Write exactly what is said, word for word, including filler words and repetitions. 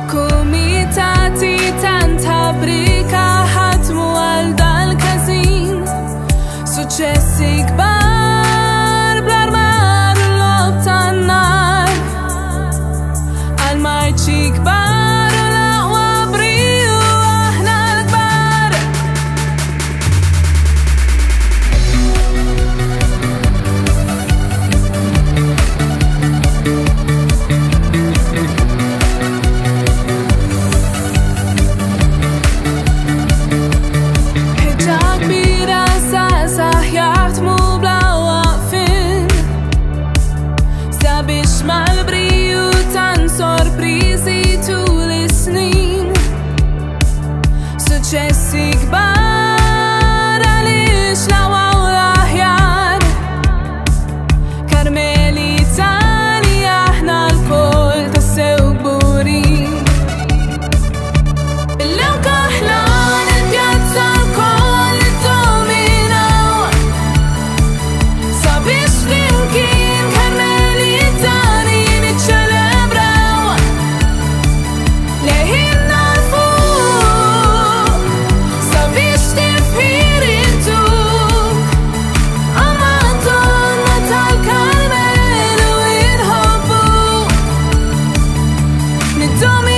Kumitati tanta brika ħatmu għal dal-kazin. Suċessi kbar bl-armar u l-lob tan-nar. Għal-marċi kbar u l-aqwa briju aħna l-kbar. Ħeġġa kbira żgħażagħ jaħdmu bla waqfien sabiex mal-briju tan sorpriżi tul is-snin. Suċessi kbar għaliex l-aqwa u l-aħjar. Karmelitani aħna l-kol tassew kburin. Lewn Kaħlani il-pjazza l-kol iddominaw sabiex flimkien Karmelitani niċċelebraw. Leħinna l-fuq sabiex tifħir intuk għal Madonna tal-Karmelu inħobbu. Niddominaw